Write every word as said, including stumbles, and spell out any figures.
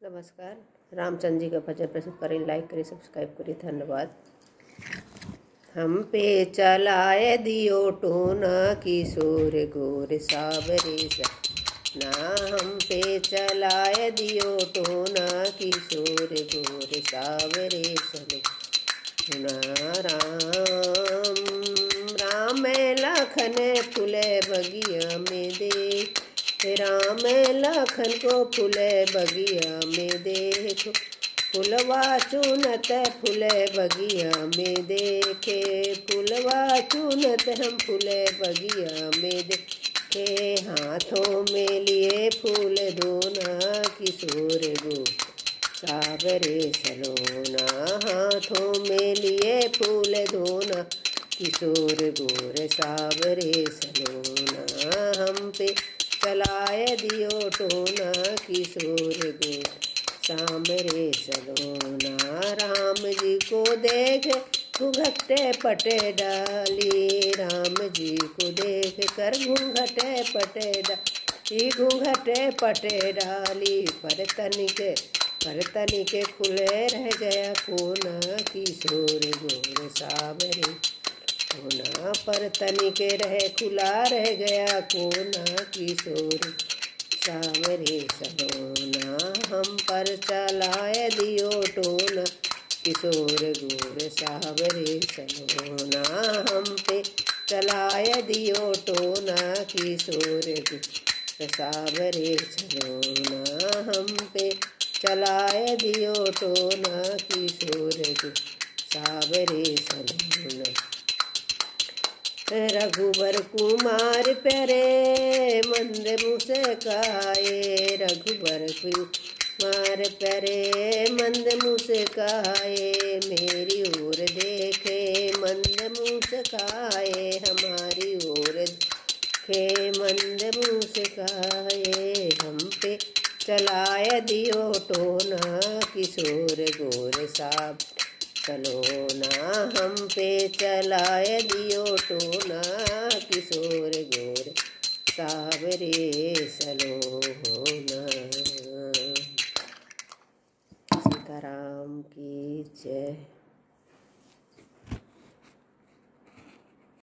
नमस्कार। रामचंद्र जी का भजन प्रस्तुत करें, लाइक करें, सब्सक्राइब करें, धन्यवाद। हम पे चलाए दियो टोना किशोर गोर सावरे ना, हम पे चलाए दियो टोना किशोर गोर सावरे ना। राम राम लखन फूले बगिया में दे, राम लखन को फूले बगिया में देखो, फुलवा चुनत फूले बगिया में देखे, फुलवा चुनत हम फूले बगिया में देखे। हाथों में लिए फूल दोना किशोर गो सावरे सलोना, हाथों में लिए फूल दोना किशोर गोर सावरे सलोना। हम पे चलाए दियो टोना किशोर गोर सावरे सलोना। राम जी को देख घूंघटे पटे डाली, राम जी को देख कर घूंघटे पटे डाली, घूंघटे पटे डाली। पर तनिके पर तनिके खुले रह गया कोना किशोर गोर सावरे कोना, पर तनिके रहे खुला रह गया कोना किशोर सावरे सलोना। हम पर चलाए दियो टोना किशोर गोर सावरे सलोना, हम पे चलाए दियो टोना किशोर गोर सावरे सलोना। हम पे चलाए दियो टोना किशोर गोर सावरे सलोना। रघुवर कुमार प्यारे मंद मुस्काए, रघुवर कुमार प्यारे मंद मुस्काए, मेरी ओर देखे मंद मुस्काए, हमारी ओर देखे मंद मुस्काए। हम पे चलाए दियो टोना किशोर गोर साब सलोना, हम पे चलाए दियो टोना किशोर गोर सावरे सलोना। सीताराम की जय।